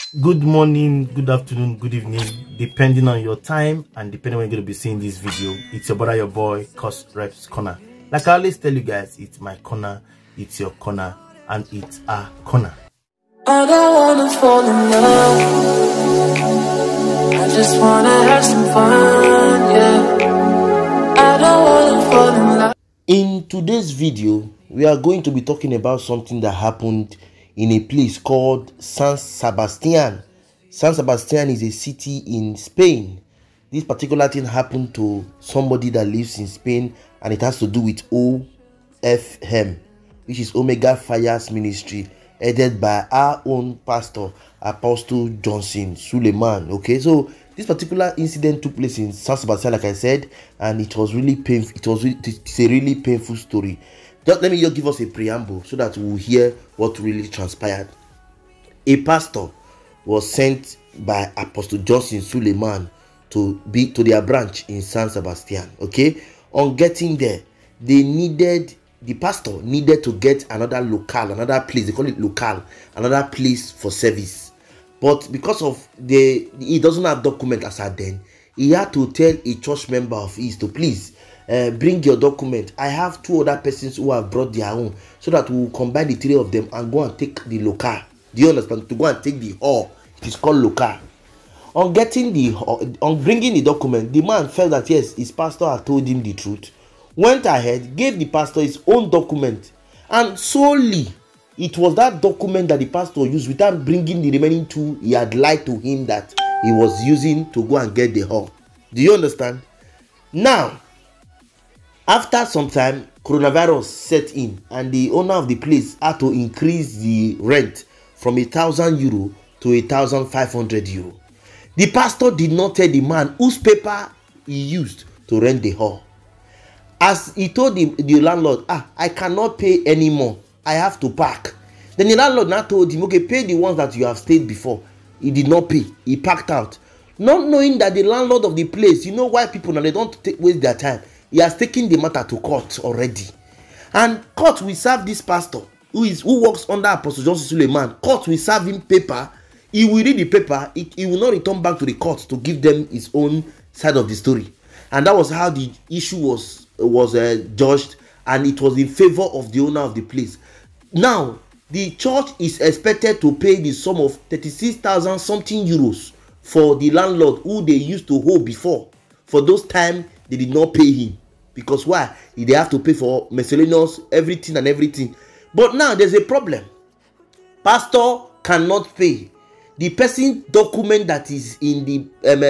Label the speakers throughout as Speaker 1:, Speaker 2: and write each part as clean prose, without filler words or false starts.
Speaker 1: Good morning, good afternoon, good evening, depending on your time and depending on when you're going to be seeing this video. It's your brother, your boy, Cos Reps Corner. Like I always tell you guys, it's my corner, it's your corner, and it's our corner.
Speaker 2: I don't wanna fall in love, I just wanna have some fun, yeah. I don't wanna fall in love.
Speaker 3: In today's video, we are going to be talking about something that happened in a place called San Sebastian. San Sebastian is a city in Spain. This particular thing happened to somebody that lives in Spain, and it has to do with OFM, which is Omega Fires Ministry, headed by our own pastor, Apostle Johnson Suleiman. Okay, so this particular incident took place in San Sebastian, like I said, and it was really painful. It's a really painful story. Let me just give us a preamble so that we'll hear what really transpired. A pastor was sent by Apostle Johnson Suleiman to their branch in San Sebastian. Okay, on getting there, the pastor needed to get another place. They call it local, another place for service. But because of he doesn't have document as at then, he had to tell a church member of his to please bring your document. I have two other persons who have brought their own, so that we will combine the three of them and go and take the local. Do you understand? To go and take the hall. It is called local. On bringing the document, the man felt that yes, his pastor had told him the truth. Went ahead, gave the pastor his own document, and solely it was that document that the pastor used without bringing the remaining two he had lied to him that he was using to go and get the hall. Do you understand? Now, after some time, coronavirus set in, and the owner of the place had to increase the rent from €1,000 to €1,500. The pastor did not tell the man whose paper he used to rent the hall. As he told the landlord, I cannot pay anymore, I have to pack. Then the landlord now told him, okay, pay the ones that you have stayed before. He did not pay. He packed out, not knowing that the landlord of the place, you know why people now, they don't waste their time. He has taken the matter to court already, and court will serve this pastor who works under Apostle Johnson Suleiman. Court will serve him paper. He will read the paper. He will not return back to the court to give them his own side of the story. And that was how the issue was judged, and it was in favor of the owner of the place. Now the church is expected to pay the sum of 36,000 something euros for the landlord who they used to hold before. For those time they did not pay him, because why? They have to pay for miscellaneous everything. But now there's a problem. Pastor cannot pay. The person document that is in the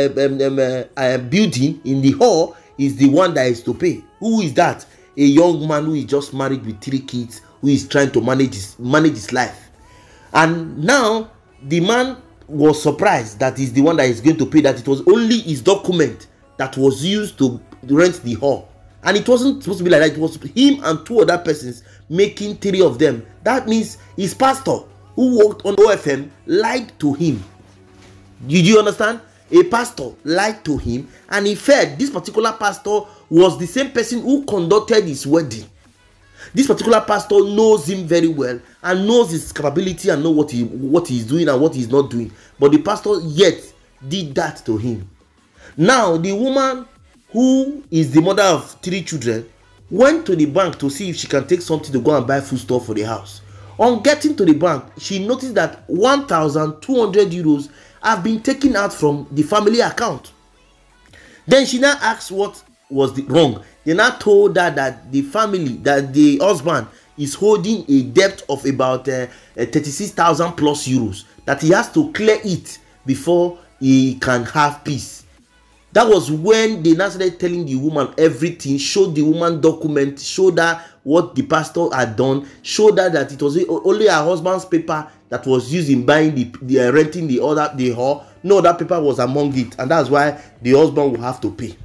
Speaker 3: building, in the hall, is the one that is to pay. Who is that? A young man who is just married with 3 kids, who is trying to manage his life. And now the man was surprised that he's the one that is going to pay, that it was only his document that was used to rent the hall. And it wasn't supposed to be like that. It was him and 2 other persons, making 3 of them. That means his pastor who worked on OFM lied to him. Did you understand? A pastor lied to him, and he felt this particular pastor was the same person who conducted his wedding. This particular pastor knows him very well and knows his capability and know what he is doing and what he is not doing. But the pastor yet did that to him. Now the woman, who is the mother of 3 children, went to the bank to see if she can take something to go and buy food stuff for the house. On getting to the bank, she noticed that 1,200 euros have been taken out from the family account. Then she now asked what was wrong. They now told her that the husband is holding a debt of about 36,000 plus euros, that he has to clear it before he can have peace. That was when they now started telling the woman everything, showed the woman document, showed her what the pastor had done, showed her that it was only her husband's paper that was used in buying the renting the hall. No other paper was among it, and that's why the husband will have to pay.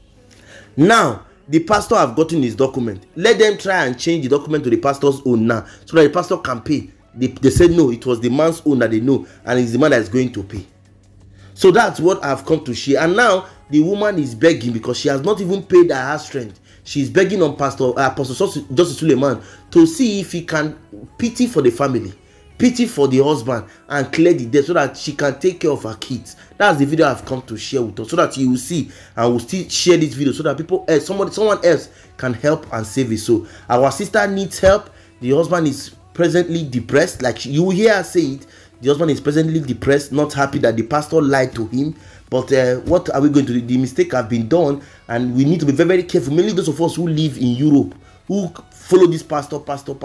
Speaker 3: Now the pastor have gotten his document. Let them try and change the document to the pastor's own now, so that the pastor can pay. They said no, it was the man's own that they know, and it's the man that is going to pay. So that's what I've come to share. And now the woman is begging, because she has not even paid her strength. She's begging on Apostle Johnson Suleiman to see if he can pity for the family, pity for the husband and clear the debt so that she can take care of her kids. That's the video I've come to share with us, so that you will see and will still share this video so that people else, someone else can help and save it. So our sister needs help. The husband is presently depressed, like you will hear her say it. The husband is presently depressed, not happy that the pastor lied to him. But what are we going to do? The mistake have been done, and we need to be very, very careful. Mainly those of us who live in Europe, who follow this pastor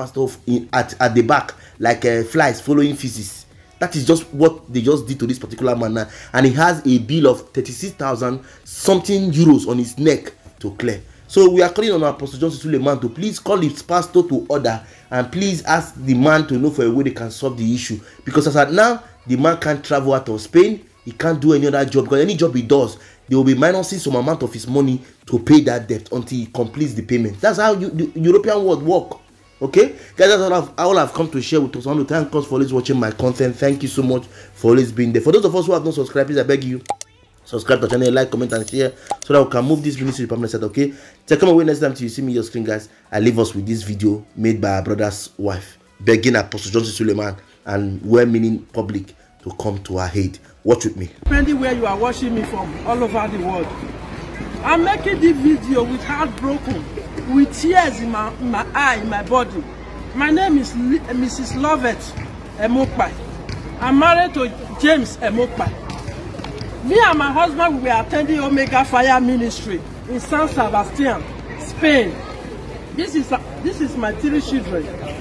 Speaker 3: at the back, like flies following feces. That is just what they just did to this particular man now. And he has a bill of 36,000 something euros on his neck to clear. So we are calling on our Apostle Johnson Suleman to please call his pastor to order, and please ask the man to know for a way they can solve the issue. Because as at now, the man can't travel out of Spain. He can't do any other job, because any job he does, they will be minusing some amount of his money to pay that debt until he completes the payment. That's how the European world work. Okay, guys, that's all I've come to share with us. I want to thank us for always watching my content. Thank you so much for always being there. For those of us who have not subscribed, please, I beg you, subscribe to the channel, like, comment, and share, so that we can move this ministry to the permanent side. Okay, so come away next time till you see me on your screen, guys. I leave us with this video made by our brother's wife, begging Apostle Johnson Suleman and well-meaning public to come to her aid. Watch with me.
Speaker 4: Depending where you are watching me from, all over the world, I'm making this video with heart broken, with tears in my eye, in my body. My name is Mrs. Lovett Emokpai. I'm married to James Emokpai. Me and my husband, we were attending Omega Fire Ministry in San Sebastian, Spain. This is my 3 children.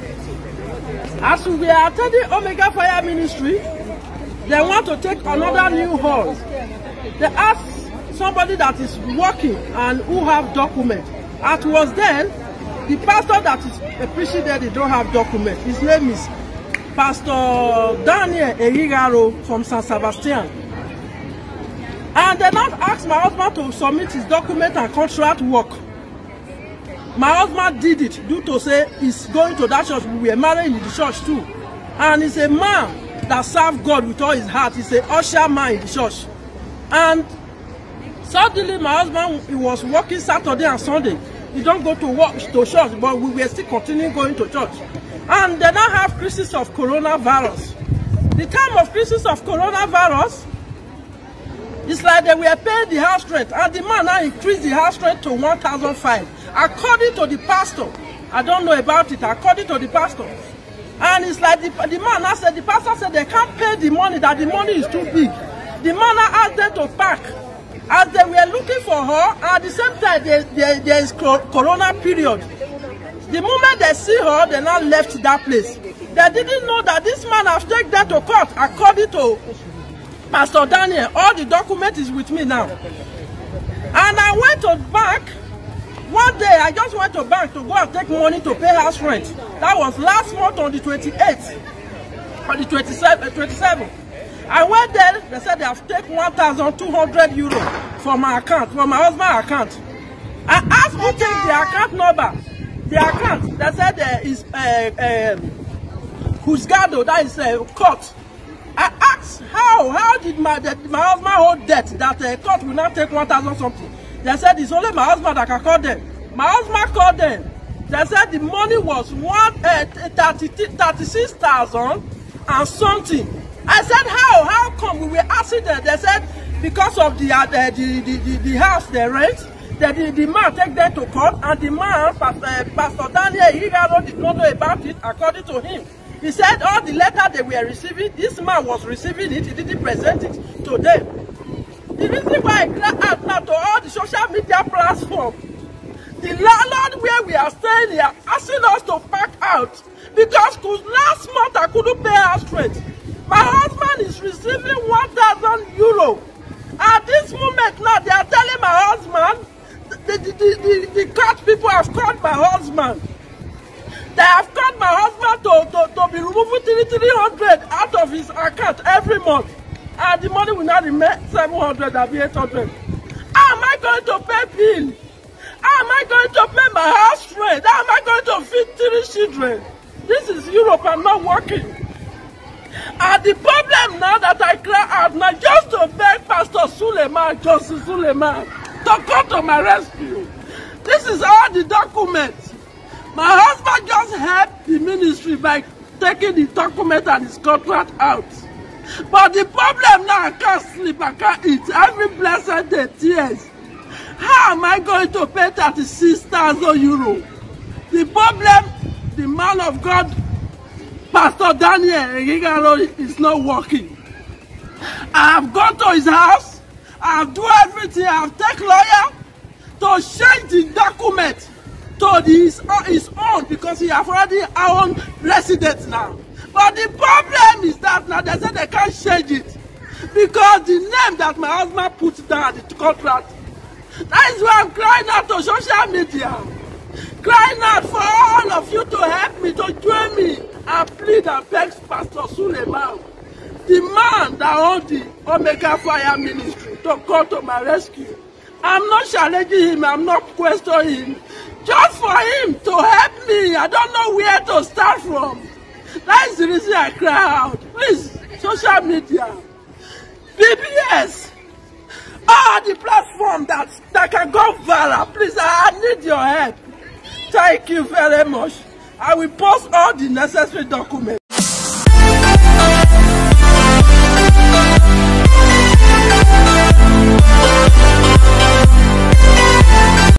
Speaker 4: As we are attending Omega Fire Ministry, they want to take another new hall. They ask somebody that is working and who have documents. As was then, the pastor that is preaching there, they don't have documents. His name is Pastor Daniel Erigaro from San Sebastian. And they not asked my husband to submit his document and contract work. My husband did it due to say he's going to that church. We were married in the church too. And he's a man that serve God with all his heart. He's an usher man in the church. And suddenly my husband, he was working Saturday and Sunday. He don't go to work to church, but we were still continuing going to church. And they now have crisis of coronavirus. The time of crisis of coronavirus, it's like they were paying the house rent, and the man now increased the house rent to 1,500. According to the pastor, I don't know about it, according to the pastor. And it's like the man now said, the pastor said they can't pay the money, that the money is too big. The man now asked them to pack. As they were looking for her, at the same time there is corona period. The moment they see her, they now left that place. They didn't know that this man has taken them to court, according to Pastor Daniel. All the document is with me now. And I went to bank. One day, I just went to bank to go and take money to pay house rent. That was last month on the 28th, on the 27th. I went there, they said they have taken 1,200 euros from my account, from my husband's account. I asked who take the account number. The account, they said there is Husgado, that is court. I asked how did my husband hold debt that court will not take 1,000 something. They said it's only my husband that can call them. My husband called them. They said the money was 36,000 and something. I said how come? We were asking them. They said because of the house they rent, the man take them to court, and the man, Pastor Daniel Higaro, did not know about it. According to him, he said all the letter they were receiving, this man was receiving it. He didn't present it to them. The reason why I clear out now to all the social media platforms, the landlord where we are staying here asking us to pack out because last month I couldn't pay house rent. My husband is receiving 1,000 euro. At this moment now, they are telling my husband, the court people have called my husband. They have called my husband to be removing 300 out of his account every month. And the money will not remain 700 and 800. How am I going to pay bill? How am I going to pay my house rent? How am I going to feed 3 children? This is Europe, I'm not working. And the problem now that I clear out now, just to beg Pastor Suleman, Johnson Suleman, to come to my rescue. This is all the documents. My husband just helped the ministry by taking the document and his contract out. But the problem now, I can't sleep, I can't eat. Every blessed day, tears. How am I going to pay 36,000 euro? The problem, the man of God, Pastor Daniel Igalo, is not working. I have gone to his house, I have done everything, I have taken lawyer to change the document to his own, because he have already own residence now. But the problem is that now they say they can't change it because the name that my husband put down the contract. That is why I'm crying out to social media, crying out for all of you to help me, to join me and plead and beg Pastor Suleiman, the man that owns the Omega Fire Ministry, to come to my rescue. I'm not challenging him, I'm not questioning him. Just for him to help me, I don't know where to start from. That is the reason I cry out. Please, social media, BBS, all the platform that can go viral. Please, I need your help. Thank you very much. I will post all the necessary documents.